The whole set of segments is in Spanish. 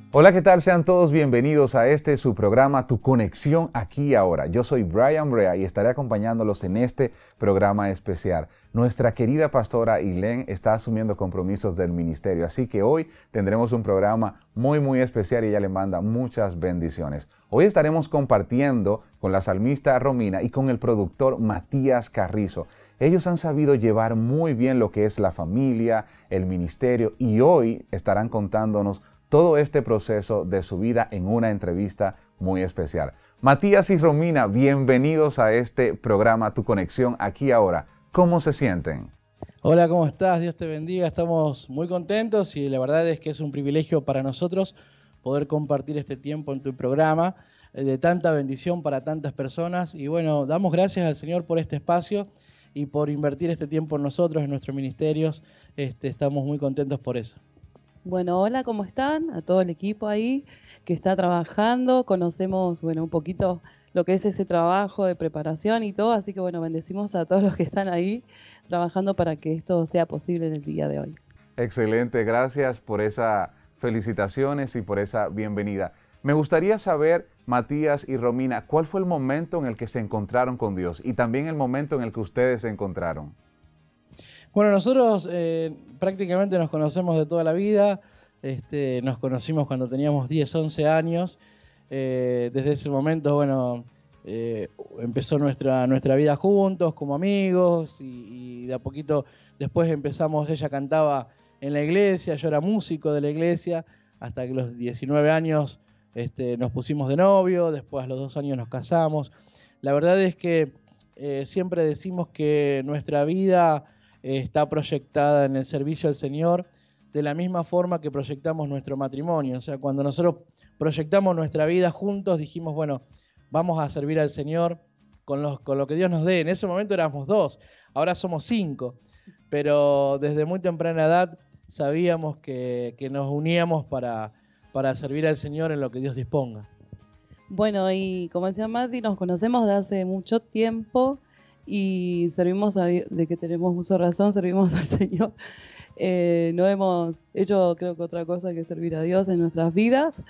Hola, ¿qué tal? Sean todos bienvenidos a su programa Tu Conexión Aquí y Ahora. Yo soy Brian Brea y estaré acompañándolos en este programa especial. Nuestra querida pastora Ilén está asumiendo compromisos del ministerio, así que hoy tendremos un programa muy especial y ella le manda muchas bendiciones. Hoy estaremos compartiendo con la salmista Romina y con el productor Matías Carrizo. Ellos han sabido llevar muy bien lo que es la familia, el ministerio, y hoy estarán contándonos todo este proceso de su vida en una entrevista muy especial. Matías y Romina, bienvenidos a este programa Tu Conexión Aquí y Ahora. ¿Cómo se sienten? Hola, ¿cómo estás? Dios te bendiga. Estamos muy contentos y la verdad es que es un privilegio para nosotros poder compartir este tiempo en tu programa de tanta bendición para tantas personas. Y bueno, damos gracias al Señor por este espacio y por invertir este tiempo en nosotros, en nuestros ministerios. Estamos muy contentos por eso. Bueno, hola, ¿cómo están? A todo el equipo ahí que está trabajando. Conocemos, bueno, un poquito lo que es ese trabajo de preparación y todo, así que bueno, bendecimos a todos los que están ahí trabajando para que esto sea posible en el día de hoy. Excelente, gracias por esas felicitaciones y por esa bienvenida. Me gustaría saber, Matías y Romina, ¿cuál fue el momento en el que se encontraron con Dios y también el momento en el que ustedes se encontraron? Bueno, nosotros prácticamente nos conocemos de toda la vida. Nos conocimos cuando teníamos 10, 11 años. Desde ese momento, bueno, empezó nuestra vida juntos como amigos y de a poquito después empezamos, ella cantaba en la iglesia, yo era músico de la iglesia, hasta que a los 19 años nos pusimos de novio, después a los 2 años nos casamos. La verdad es que siempre decimos que nuestra vida está proyectada en el servicio al Señor de la misma forma que proyectamos nuestro matrimonio. O sea, cuando nosotros proyectamos nuestra vida juntos, dijimos, bueno, vamos a servir al Señor con lo que Dios nos dé. En ese momento éramos 2, ahora somos 5, pero desde muy temprana edad sabíamos que nos uníamos para servir al Señor en lo que Dios disponga. Bueno, y como decía Mati, nos conocemos de hace mucho tiempo y servimos a Dios, de que tenemos uso de razón, servimos al Señor. No hemos hecho, creo que otra cosa que servir a Dios en nuestras vidas.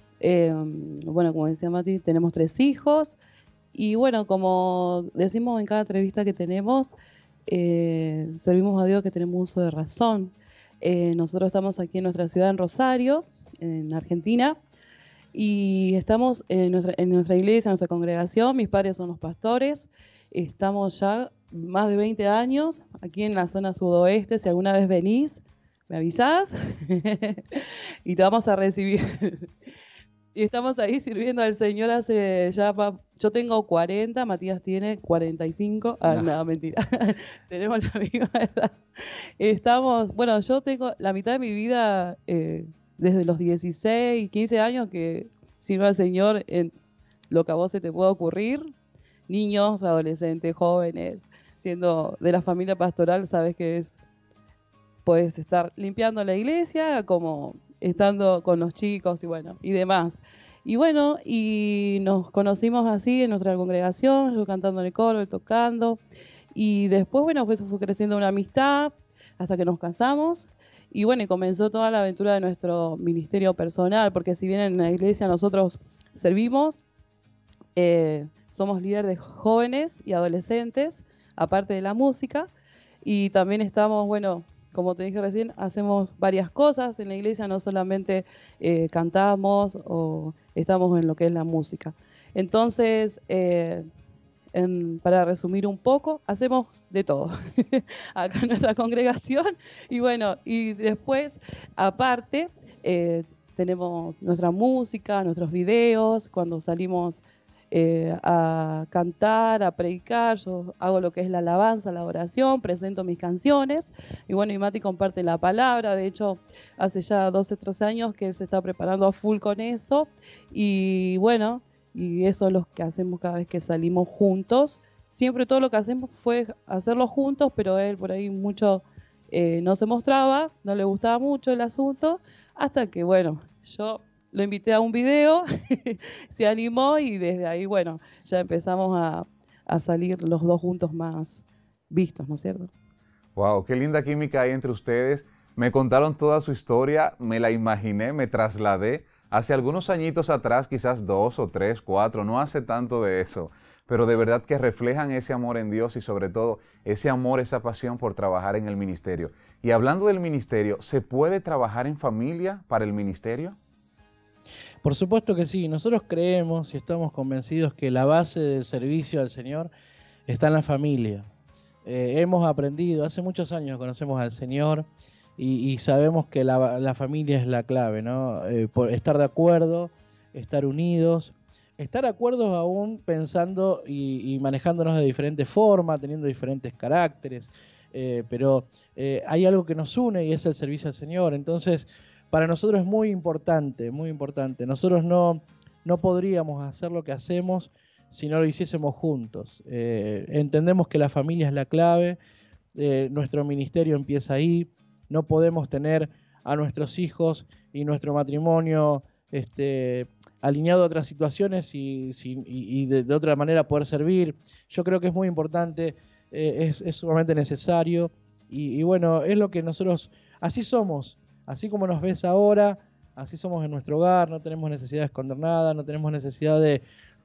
Bueno, como decía Mati, tenemos 3 hijos y bueno, como decimos en cada entrevista que tenemos, servimos a Dios que tenemos uso de razón. Nosotros estamos aquí en nuestra ciudad, en Rosario, en Argentina, y estamos en nuestra iglesia, en nuestra congregación. Mis padres son los pastores. Estamos ya más de 20 años aquí en la zona sudoeste. Si alguna vez venís, me avisás y te vamos a recibir. Y estamos ahí sirviendo al Señor hace ya, yo tengo 40, Matías tiene 45. No, mentira. Tenemos la misma edad. Bueno, yo tengo la mitad de mi vida desde los 16, 15 años que sirvo al Señor en lo que a vos se te pueda ocurrir. Niños, adolescentes, jóvenes, siendo de la familia pastoral, sabes que puedes estar limpiando la iglesia, como estando con los chicos y bueno, y demás. Y bueno, y nos conocimos así en nuestra congregación, yo cantando en el coro, él tocando, y después, bueno, pues fue creciendo una amistad hasta que nos casamos. Y bueno, y comenzó toda la aventura de nuestro ministerio personal, porque si bien en la iglesia nosotros servimos, somos líderes de jóvenes y adolescentes, aparte de la música, y también estamos, bueno, como te dije recién, hacemos varias cosas en la iglesia, no solamente cantamos o estamos en lo que es la música. Entonces, para resumir un poco, hacemos de todo acá en nuestra congregación, y bueno, y después, aparte, tenemos nuestra música, nuestros videos, cuando salimos a cantar, a predicar, yo hago lo que es la alabanza, la oración, presento mis canciones, y bueno, y Mati comparte la palabra. De hecho, hace ya 12, 13 años que él se está preparando a full con eso, y bueno, y eso es lo que hacemos cada vez que salimos juntos. Siempre todo lo que hacemos fue hacerlo juntos, pero él por ahí mucho no se mostraba, no le gustaba mucho el asunto, hasta que bueno, yo lo invité a un video, se animó y desde ahí, bueno, ya empezamos a salir los dos juntos más vistos, ¿no es cierto? Wow, qué linda química hay entre ustedes. Me contaron toda su historia, me la imaginé, me trasladé Hace algunos añitos atrás, quizás 2 o 3, 4, no hace tanto de eso, pero de verdad que reflejan ese amor en Dios y sobre todo ese amor, esa pasión por trabajar en el ministerio. Y hablando del ministerio, ¿se puede trabajar en familia para el ministerio? Por supuesto que sí, nosotros creemos y estamos convencidos que la base del servicio al Señor está en la familia. Hemos aprendido, hace muchos años conocemos al Señor y sabemos que la familia es la clave, ¿no? Por estar de acuerdo, estar unidos, estar de acuerdo aún pensando y manejándonos de diferente forma, teniendo diferentes caracteres, pero hay algo que nos une y es el servicio al Señor. Entonces, para nosotros es muy importante, muy importante. Nosotros no podríamos hacer lo que hacemos si no lo hiciésemos juntos. Entendemos que la familia es la clave, nuestro ministerio empieza ahí, no podemos tener a nuestros hijos y nuestro matrimonio alineado a otras situaciones y de otra manera poder servir. Yo creo que es muy importante, es sumamente necesario y bueno, es lo que nosotros, así somos, así como nos ves ahora, así somos en nuestro hogar, no tenemos necesidad de esconder nada, no tenemos necesidad de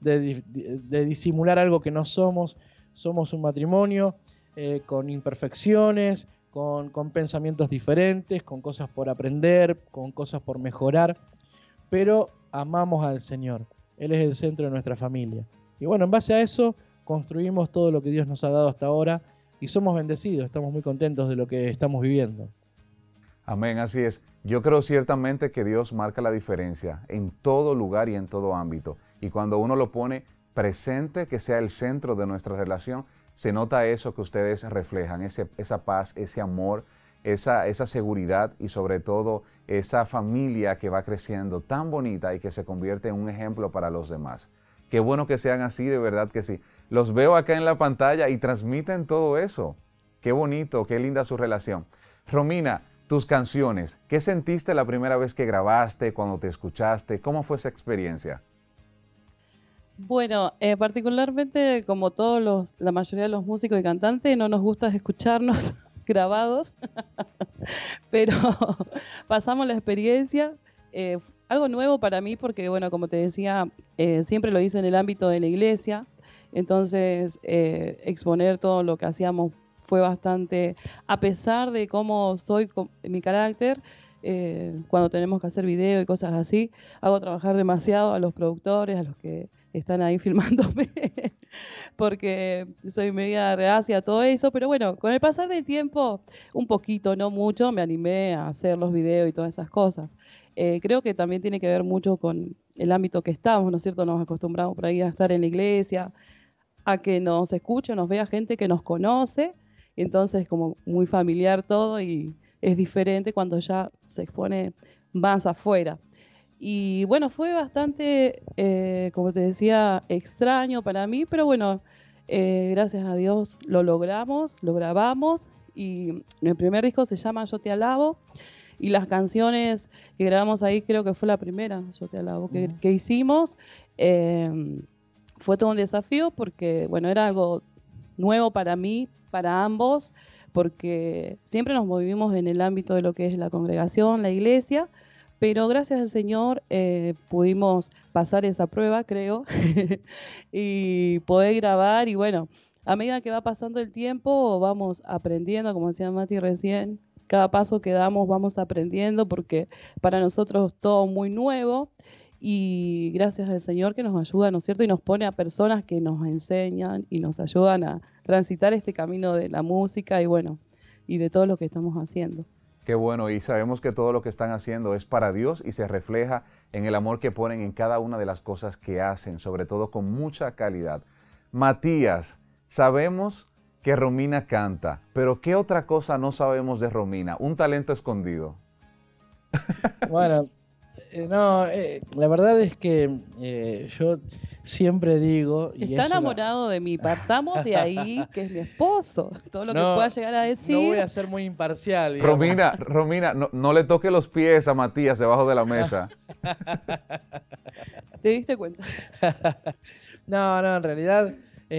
disimular algo que no somos. Somos un matrimonio con imperfecciones, con pensamientos diferentes, con cosas por aprender, con cosas por mejorar, pero amamos al Señor. Él es el centro de nuestra familia. Y bueno, en base a eso construimos todo lo que Dios nos ha dado hasta ahora y somos bendecidos, estamos muy contentos de lo que estamos viviendo. Amén, así es. Yo creo ciertamente que Dios marca la diferencia en todo lugar y en todo ámbito. Y cuando uno lo pone presente, que sea el centro de nuestra relación, se nota eso que ustedes reflejan, esa paz, ese amor, esa seguridad y sobre todo esa familia que va creciendo tan bonita y que se convierte en un ejemplo para los demás. Qué bueno que sean así, de verdad que sí. Los veo acá en la pantalla y transmiten todo eso. Qué bonito, qué linda su relación. Romina, tus canciones, ¿qué sentiste la primera vez que grabaste, cuando te escuchaste? ¿Cómo fue esa experiencia? Bueno, particularmente como la mayoría de los músicos y cantantes, no nos gusta escucharnos grabados, pero pasamos la experiencia. Algo nuevo para mí porque, bueno, como te decía, siempre lo hice en el ámbito de la iglesia, entonces exponer todo lo que hacíamos fue bastante, a pesar de cómo soy, mi carácter, cuando tenemos que hacer video y cosas así, hago trabajar demasiado a los productores, a los que están ahí filmándome, porque soy media reacia a todo eso, pero bueno, con el pasar del tiempo, un poquito, no mucho, me animé a hacer los videos y todas esas cosas. Creo que también tiene que ver mucho con el ámbito que estamos, ¿no es cierto? Nos acostumbramos por ahí a estar en la iglesia, a que nos escuche, nos vea gente que nos conoce, entonces como muy familiar todo y es diferente cuando ya se expone más afuera. Y bueno, fue bastante, como te decía, extraño para mí, pero bueno, gracias a Dios lo logramos, lo grabamos y el primer disco se llama Yo Te Alabo y las canciones que grabamos ahí creo que fue la primera, Yo Te Alabo, que hicimos. Fue todo un desafío porque, bueno, era algo nuevo para mí, para ambos, porque siempre nos movimos en el ámbito de lo que es la congregación, la iglesia, pero gracias al Señor pudimos pasar esa prueba, creo, y poder grabar. Y bueno, a medida que va pasando el tiempo, vamos aprendiendo, como decía Mati recién, cada paso que damos vamos aprendiendo, porque para nosotros todo muy nuevo, y gracias al Señor que nos ayuda, ¿no es cierto? Y nos pone a personas que nos enseñan y nos ayudan a transitar este camino de la música y bueno, y de todo lo que estamos haciendo. Qué bueno, y sabemos que todo lo que están haciendo es para Dios y se refleja en el amor que ponen en cada una de las cosas que hacen, sobre todo con mucha calidad. Matías, sabemos que Romina canta, pero ¿qué otra cosa no sabemos de Romina? Un talento escondido. Bueno, la verdad es que yo siempre digo... Está enamorado de mí, partamos de ahí, que es mi esposo. Todo lo que pueda llegar a decir. No voy a ser muy imparcial. Digamos. Romina, no le toque los pies a Matías debajo de la mesa. ¿Te diste cuenta? No, en realidad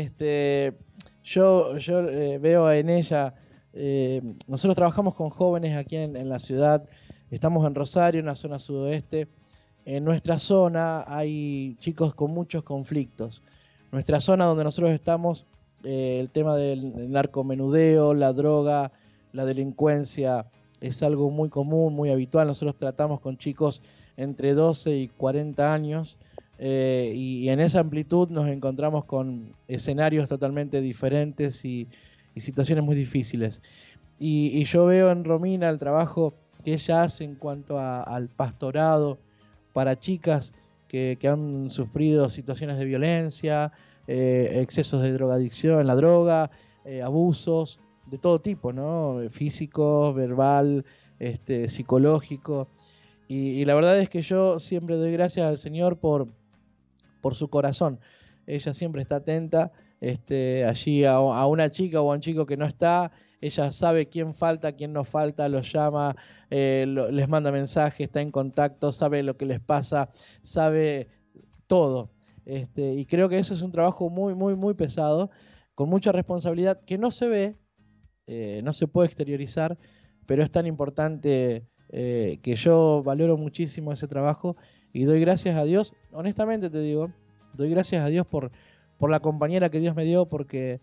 yo veo en ella... nosotros trabajamos con jóvenes aquí en la ciudad. Estamos en Rosario, en la zona sudoeste. en nuestra zona hay chicos con muchos conflictos. Nuestra zona donde nosotros estamos, el tema del narcomenudeo, la droga, la delincuencia es algo muy común, muy habitual. Nosotros tratamos con chicos entre 12 y 40 años y en esa amplitud nos encontramos con escenarios totalmente diferentes y situaciones muy difíciles. Y yo veo en Romina el trabajo que ella hace en cuanto al pastorado para chicas que han sufrido situaciones de violencia, excesos de drogadicción, la droga, abusos de todo tipo, ¿no? Físico, verbal, psicológico. Y la verdad es que yo siempre doy gracias al Señor por su corazón. Ella siempre está atenta allí a una chica o a un chico que no está. Ella sabe quién falta, quién no falta, los llama, les manda mensajes, está en contacto, sabe lo que les pasa, sabe todo. Y creo que eso es un trabajo muy, muy, muy pesado, con mucha responsabilidad, que no se ve, no se puede exteriorizar, pero es tan importante que yo valoro muchísimo ese trabajo y doy gracias a Dios, honestamente te digo, doy gracias a Dios por la compañera que Dios me dio, porque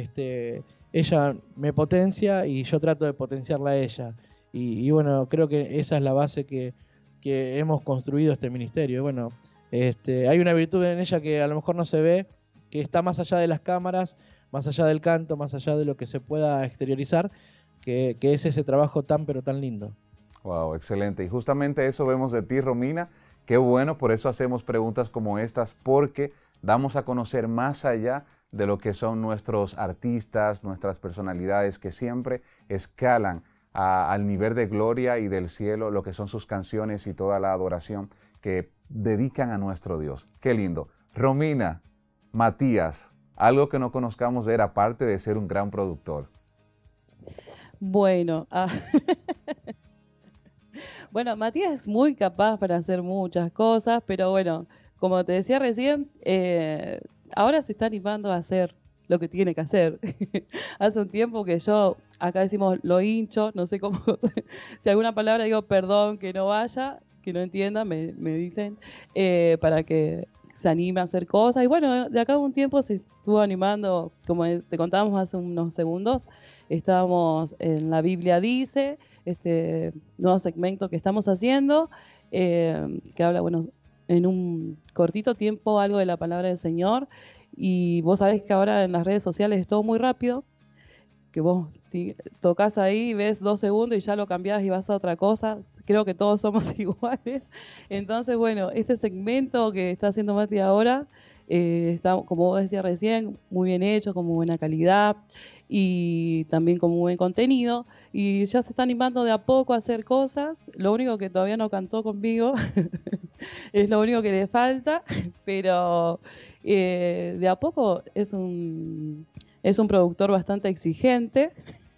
ella me potencia y yo trato de potenciarla a ella. Y bueno, creo que esa es la base que hemos construido este ministerio. Bueno, hay una virtud en ella que a lo mejor no se ve, que está más allá de las cámaras, más allá del canto, más allá de lo que se pueda exteriorizar, que es ese trabajo tan pero tan lindo. Wow, excelente. Y justamente eso vemos de ti, Romina. Qué bueno, por eso hacemos preguntas como estas, porque damos a conocer más allá de lo que son nuestros artistas, nuestras personalidades que siempre escalan al nivel de gloria y del cielo, lo que son sus canciones y toda la adoración que dedican a nuestro Dios. Qué lindo. Romina, Matías, algo que no conozcamos de él, aparte de ser un gran productor. Bueno, bueno, Matías es muy capaz para hacer muchas cosas, pero bueno, como te decía recién, ahora se está animando a hacer lo que tiene que hacer. Hace un tiempo que yo, acá decimos lo hincho, no sé cómo, si alguna palabra digo perdón, que no vaya, que no entienda, me dicen, para que se anime a hacer cosas. Y bueno, de acá a un tiempo se estuvo animando, como te contábamos hace unos segundos, estábamos en La Biblia Dice, este nuevo segmento que estamos haciendo, que habla, bueno, en un cortito tiempo algo de la palabra del Señor. Y vos sabés que ahora en las redes sociales es todo muy rápido, que vos tocas ahí, ves 2 segundos y ya lo cambiás y vas a otra cosa. Creo que todos somos iguales. Entonces, bueno, este segmento que está haciendo Mati ahora está, como vos decías recién, muy bien hecho, con muy buena calidad y también con muy buen contenido. Y ya se está animando de a poco a hacer cosas. Lo único que todavía no cantó conmigo es lo único que le falta, pero de a poco es un productor bastante exigente.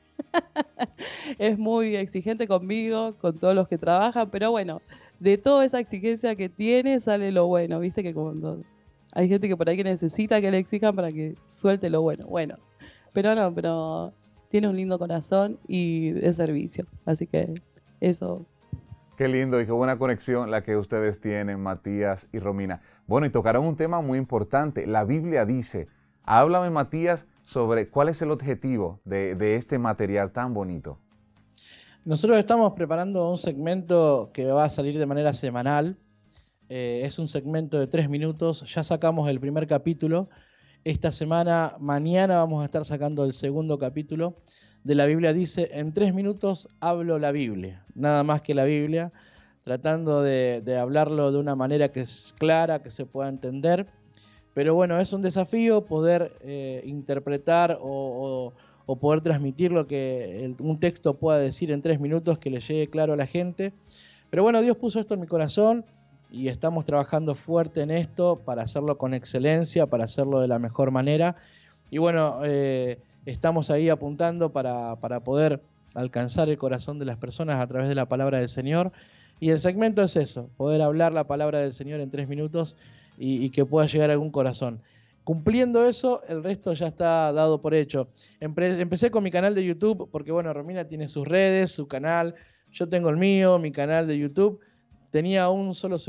Es muy exigente conmigo, con todos los que trabajan, pero bueno, de toda esa exigencia que tiene sale lo bueno, viste que cuando hay gente que por ahí que necesita que le exijan para que suelte lo bueno. Bueno, pero tiene un lindo corazón y de servicio, así que eso. Qué lindo y qué buena conexión la que ustedes tienen, Matías y Romina. Bueno, y tocaron un tema muy importante. La Biblia dice, háblame, Matías, sobre cuál es el objetivo de este material tan bonito. Nosotros estamos preparando un segmento que va a salir de manera semanal. Es un segmento de 3 minutos. Ya sacamos el primer capítulo. Esta semana, mañana, vamos a estar sacando el segundo capítulo de La Biblia Dice. En 3 minutos hablo la Biblia, nada más que la Biblia, tratando de hablarlo de una manera que es clara, que se pueda entender. Pero bueno, es un desafío poder interpretar o poder transmitir lo que un texto pueda decir en 3 minutos, que le llegue claro a la gente. Pero bueno, Dios puso esto en mi corazón y estamos trabajando fuerte en esto para hacerlo con excelencia, para hacerlo de la mejor manera. Y bueno, estamos ahí apuntando para poder alcanzar el corazón de las personas a través de la palabra del Señor. Y el segmento es eso, poder hablar la palabra del Señor en 3 minutos y que pueda llegar a algún corazón. Cumpliendo eso, el resto ya está dado por hecho. Empecé con mi canal de YouTube, porque bueno, Romina tiene sus redes, su canal, yo tengo el mío, mi canal de YouTube. Tenía un solo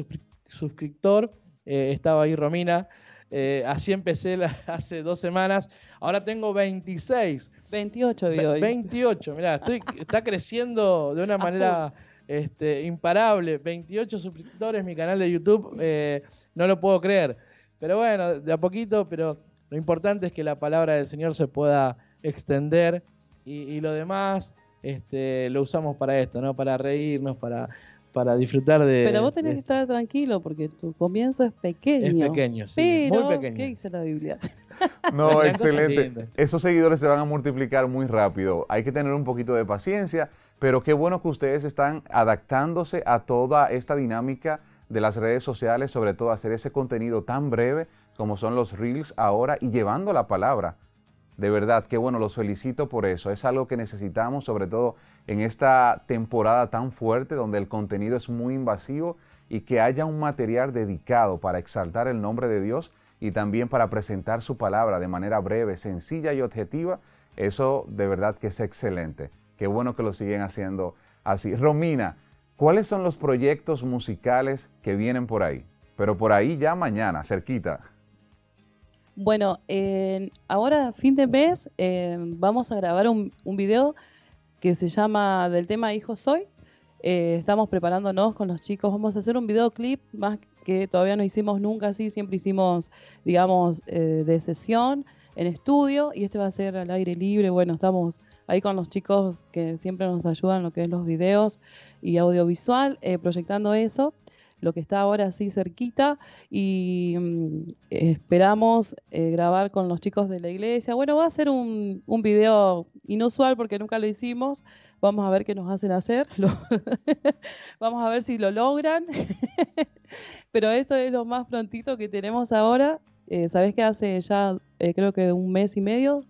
suscriptor. Estaba ahí Romina. Así empecé hace 2 semanas. Ahora tengo 26. 28 vi hoy. 28, mirá, está creciendo de una manera imparable. 28 suscriptores, mi canal de YouTube, no lo puedo creer. Pero bueno, de a poquito, pero lo importante es que la palabra del Señor se pueda extender y lo demás lo usamos para esto, ¿no? Para reírnos, para disfrutar de... Pero vos tenés que estar tranquilo porque tu comienzo es pequeño. Es pequeño, sí, pero, muy pequeño. ¿qué dice la Biblia? No, Vendrán cosas excelente. lindas. Esos seguidores se van a multiplicar muy rápido. Hay que tener un poquito de paciencia, pero qué bueno que ustedes están adaptándose a toda esta dinámica de las redes sociales, sobre todo hacer ese contenido tan breve como son los Reels ahora y llevando la palabra. De verdad, qué bueno, los felicito por eso. Es algo que necesitamos, sobre todo en esta temporada tan fuerte donde el contenido es muy invasivo y que haya un material dedicado para exaltar el nombre de Dios y también para presentar su palabra de manera breve, sencilla y objetiva. Eso de verdad que es excelente. Qué bueno que lo siguen haciendo así. Romina, ¿cuáles son los proyectos musicales que vienen por ahí? Pero por ahí ya mañana, cerquita. Bueno, ahora fin de mes vamos a grabar un video que se llama del tema Hijo Soy. Estamos preparándonos con los chicos, vamos a hacer un videoclip más que todavía no hicimos nunca así, siempre hicimos, digamos, de sesión en estudio y este va a ser al aire libre. Bueno, estamos ahí con los chicos que siempre nos ayudan en lo que es los videos y audiovisual, proyectando eso, lo que está ahora así cerquita y esperamos grabar con los chicos de la iglesia. Bueno, va a ser un video inusual porque nunca lo hicimos. Vamos a ver qué nos hacen hacer. Vamos a ver si lo logran. Pero eso es lo más prontito que tenemos ahora. Sabés que hace ya creo que 1 mes y medio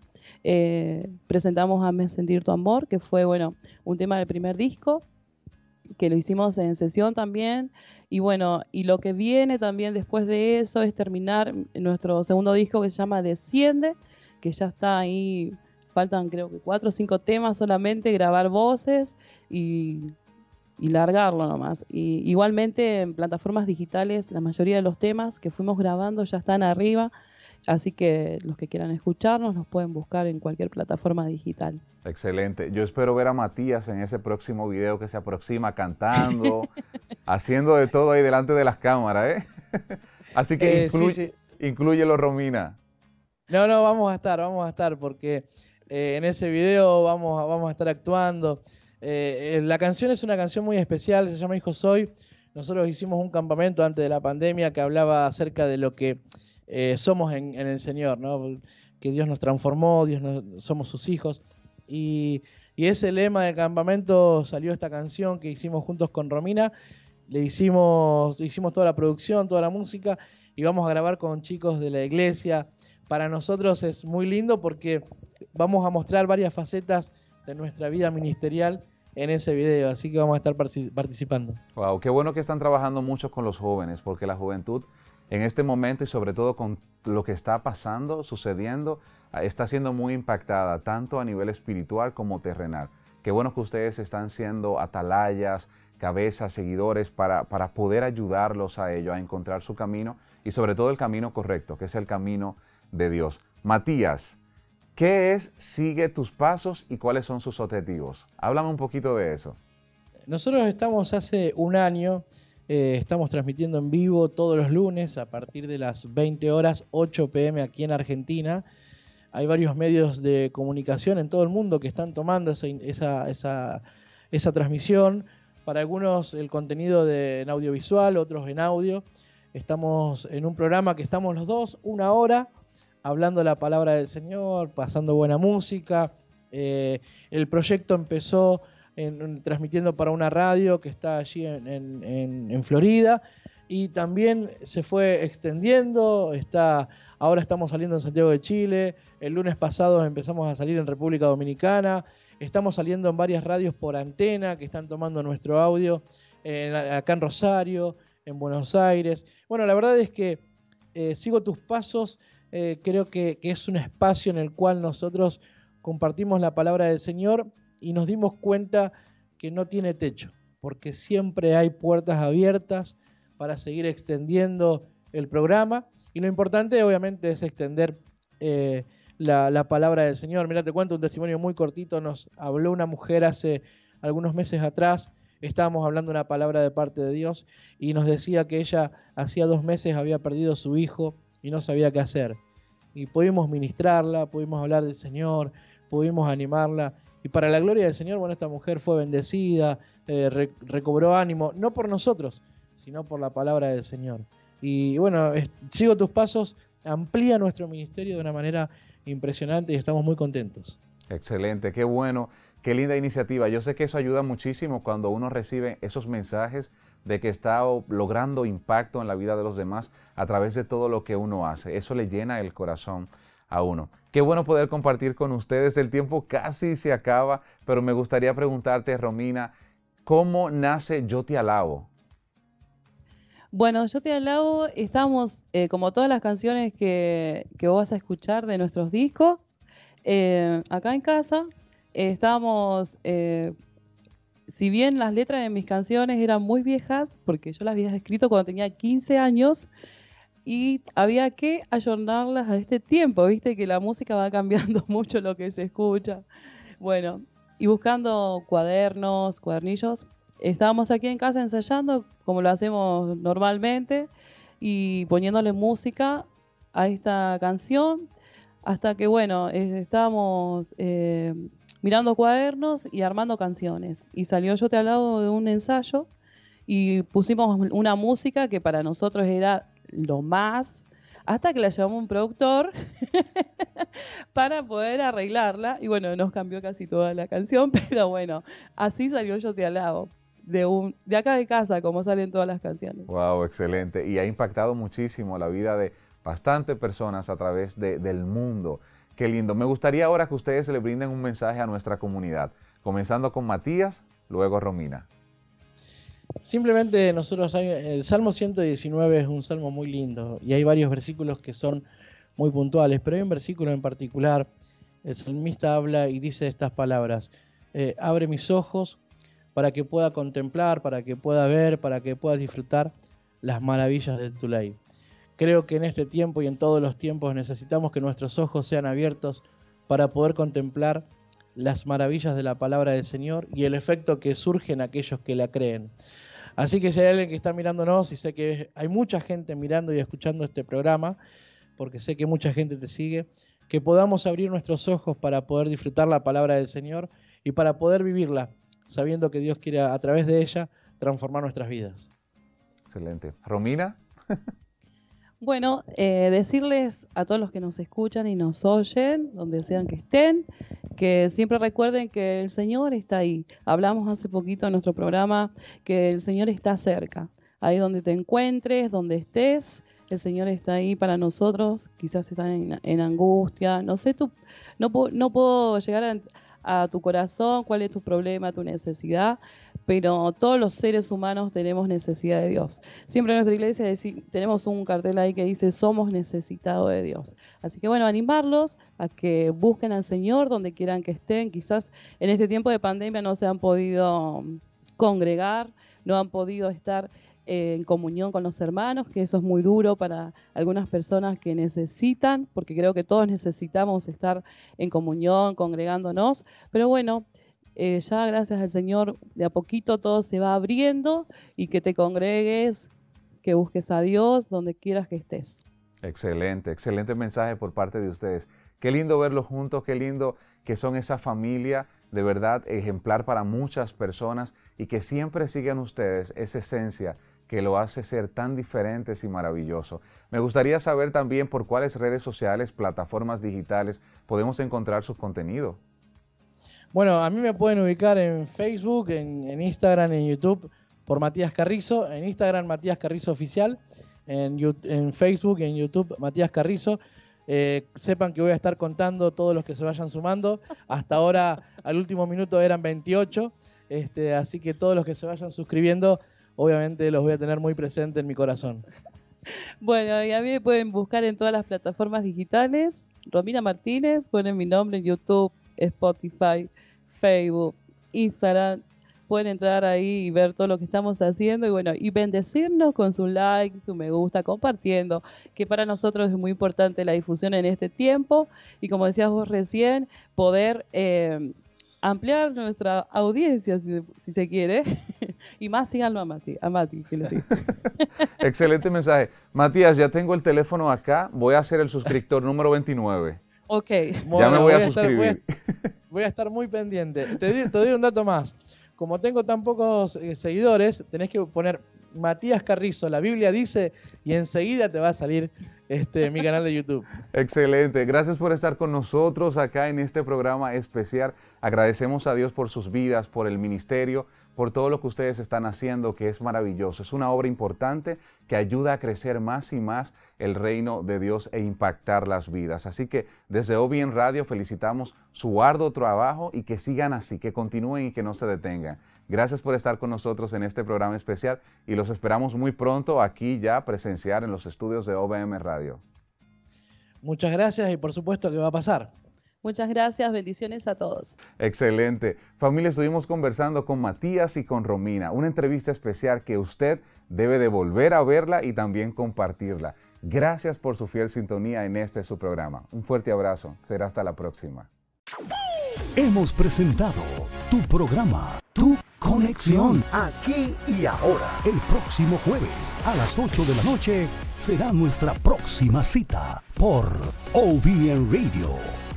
presentamos Hazme Sentir Tu Amor, que fue bueno un tema del primer disco, que lo hicimos en sesión también. Y bueno, y lo que viene también después de eso es terminar nuestro segundo disco que se llama Desciende, que ya está ahí. Faltan creo que 4 o 5 temas solamente, grabar voces y largarlo nomás. Y igualmente en plataformas digitales la mayoría de los temas que fuimos grabando ya están arriba, así que los que quieran escucharnos nos pueden buscar en cualquier plataforma digital. Excelente. Yo espero ver a Matías en ese próximo video que se aproxima cantando, haciendo de todo ahí delante de las cámaras, ¿eh? Así que inclúyelo, Romina. No, vamos a estar porque en ese video vamos a estar actuando. La canción es una canción muy especial, se llama Hijo Soy. Nosotros hicimos un campamento antes de la pandemia que hablaba acerca de lo que somos en el Señor, ¿no? Que Dios nos transformó, somos sus hijos. Y ese lema del campamento salió esta canción que hicimos juntos con Romina. Hicimos toda la producción, toda la música y vamos a grabar con chicos de la iglesia. Para nosotros es muy lindo porque vamos a mostrar varias facetas de nuestra vida ministerial en ese video, así que vamos a estar participando. Wow, qué bueno que están trabajando mucho con los jóvenes, porque la juventud en este momento y sobre todo con lo que está pasando, sucediendo, está siendo muy impactada, tanto a nivel espiritual como terrenal. Qué bueno que ustedes están siendo atalayas, cabezas, seguidores para poder ayudarlos a ello, a encontrar su camino y sobre todo el camino correcto, que es el camino de Dios. Matías, ¿qué es Sigue tus pasos y cuáles son sus objetivos? Háblame un poquito de eso. Nosotros estamos hace 1 año, estamos transmitiendo en vivo todos los lunes a partir de las 20 horas, 8 p.m. aquí en Argentina. Hay varios medios de comunicación en todo el mundo que están tomando esa transmisión. Para algunos el contenido en audiovisual, otros en audio. Estamos en un programa que estamos los dos 1 hora hablando la palabra del Señor, pasando buena música. El proyecto empezó transmitiendo para una radio que está allí en Florida y también se fue extendiendo. Ahora estamos saliendo en Santiago de Chile. El lunes pasado empezamos a salir en República Dominicana. Estamos saliendo en varias radios por antena que están tomando nuestro audio acá en Rosario, en Buenos Aires. Bueno, la verdad es que Sigo tus pasos. Creo que es un espacio en el cual nosotros compartimos la palabra del Señor y nos dimos cuenta que no tiene techo, porque siempre hay puertas abiertas para seguir extendiendo el programa. Y lo importante, obviamente, es extender la palabra del Señor. Mira, te cuento un testimonio muy cortito. Nos habló una mujer hace algunos meses atrás. Estábamos hablando una palabra de parte de Dios y nos decía que ella hacía 2 meses había perdido a su hijo y no sabía qué hacer. Y pudimos ministrarla, pudimos hablar del Señor, pudimos animarla. Y para la gloria del Señor, bueno, esta mujer fue bendecida, recobró ánimo, no por nosotros, sino por la palabra del Señor. Y bueno, sigo tus pasos, amplía nuestro ministerio de una manera impresionante y estamos muy contentos. Excelente, qué bueno, qué linda iniciativa. Yo sé que eso ayuda muchísimo cuando uno recibe esos mensajes de que está logrando impacto en la vida de los demás a través de todo lo que uno hace. Eso le llena el corazón a uno. Qué bueno poder compartir con ustedes. El tiempo casi se acaba, pero me gustaría preguntarte, Romina, ¿cómo nace Yo Te Alabo? Bueno, Yo Te Alabo, estamos, como todas las canciones que vos vas a escuchar de nuestros discos, acá en casa, estábamos, si bien las letras de mis canciones eran muy viejas, porque yo las había escrito cuando tenía 15 años, y había que ayornarlas a este tiempo, viste que la música va cambiando mucho lo que se escucha. Bueno, y buscando cuadernos, cuadernillos, estábamos aquí en casa ensayando, como lo hacemos normalmente, y poniéndole música a esta canción, hasta que, bueno, estábamos mirando cuadernos y armando canciones. Y salió Yo Te Alabo de un ensayo, y pusimos una música que para nosotros era lo más, hasta que la llevamos a un productor para poder arreglarla. Y bueno, nos cambió casi toda la canción, pero bueno, así salió Yo Te Alabo. De acá de casa, como salen todas las canciones. Wow, excelente. Y ha impactado muchísimo la vida de bastantes personas a través del mundo. Qué lindo. Me gustaría ahora que ustedes le brinden un mensaje a nuestra comunidad, comenzando con Matías, luego Romina. Simplemente nosotros, el Salmo 119 es un salmo muy lindo y hay varios versículos que son muy puntuales, pero hay un versículo en particular, el salmista habla y dice estas palabras: abre mis ojos para que pueda contemplar, para que pueda ver, para que pueda disfrutar las maravillas de tu ley. Creo que en este tiempo y en todos los tiempos necesitamos que nuestros ojos sean abiertos para poder contemplar las maravillas de la palabra del Señor y el efecto que surge en aquellos que la creen. Así que si hay alguien que está mirándonos, y sé que hay mucha gente mirando y escuchando este programa, porque sé que mucha gente te sigue, que podamos abrir nuestros ojos para poder disfrutar la palabra del Señor y para poder vivirla, sabiendo que Dios quiere a través de ella transformar nuestras vidas. Excelente. Romina. Bueno, decirles a todos los que nos escuchan y nos oyen, donde sean que estén, que siempre recuerden que el Señor está ahí. Hablamos hace poquito en nuestro programa que el Señor está cerca. Ahí donde te encuentres, donde estés, el Señor está ahí para nosotros. Quizás estás en angustia. No sé, no puedo llegar a tu corazón cuál es tu problema, tu necesidad, pero todos los seres humanos tenemos necesidad de Dios. Siempre en nuestra iglesia tenemos un cartel ahí que dice: somos necesitados de Dios. Así que bueno, animarlos a que busquen al Señor donde quieran que estén. Quizás en este tiempo de pandemia no se han podido congregar, no han podido estar en comunión con los hermanos, que eso es muy duro para algunas personas que necesitan, porque creo que todos necesitamos estar en comunión, congregándonos, pero bueno, ya gracias al Señor de a poquito todo se va abriendo y que te congregues, que busques a Dios donde quieras que estés. Excelente, excelente mensaje por parte de ustedes. Qué lindo verlos juntos, qué lindo que son esa familia de verdad ejemplar para muchas personas y que siempre sigan ustedes esa esencia que lo hace ser tan diferentes y maravilloso. Me gustaría saber también por cuáles redes sociales, plataformas digitales podemos encontrar su contenido. Bueno, a mí me pueden ubicar en Facebook, en Instagram, en YouTube por Matías Carrizo, en Instagram Matías Carrizo Oficial, en Facebook y en YouTube Matías Carrizo. Sepan que voy a estar contando todos los que se vayan sumando. Hasta ahora, al último minuto eran 28, así que todos los que se vayan suscribiendo, obviamente los voy a tener muy presente en mi corazón. Bueno, y a mí me pueden buscar en todas las plataformas digitales. Romina Martínez, ponen mi nombre en YouTube, Spotify, Facebook, Instagram. pueden entrar ahí y ver todo lo que estamos haciendo y bueno, y bendecirnos con su like, su me gusta, compartiendo, que para nosotros es muy importante la difusión en este tiempo y como decías vos recién, poder ampliar nuestra audiencia, si se quiere, y más síganlo a Mati, que lo siga. Excelente mensaje. Matías, ya tengo el teléfono acá, voy a ser el suscriptor número 29. Ok. Bueno, ya me voy a suscribir. Voy a estar muy pendiente. Te doy un dato más. Como tengo tan pocos seguidores, tenés que poner Matías Carrizo, la Biblia dice, y enseguida te va a salir mi canal de YouTube. Excelente, gracias por estar con nosotros acá en este programa especial. Agradecemos a Dios por sus vidas, por el ministerio, por todo lo que ustedes están haciendo, que es maravilloso. Es una obra importante que ayuda a crecer más y más el reino de Dios e impactar las vidas. Así que desde OBN Radio felicitamos su arduo trabajo y que sigan así, que continúen y que no se detengan. Gracias por estar con nosotros en este programa especial y los esperamos muy pronto aquí ya presencial en los estudios de OBM Radio. Muchas gracias y por supuesto que va a pasar. Muchas gracias, bendiciones a todos. Excelente. Familia, estuvimos conversando con Matías y con Romina, una entrevista especial que usted debe de volver a verla y también compartirla. Gracias por su fiel sintonía en este su programa. Un fuerte abrazo. Será hasta la próxima. Hemos presentado tu programa, Tu Conexión, aquí y ahora. El próximo jueves a las 8 de la noche será nuestra próxima cita por OBN Radio.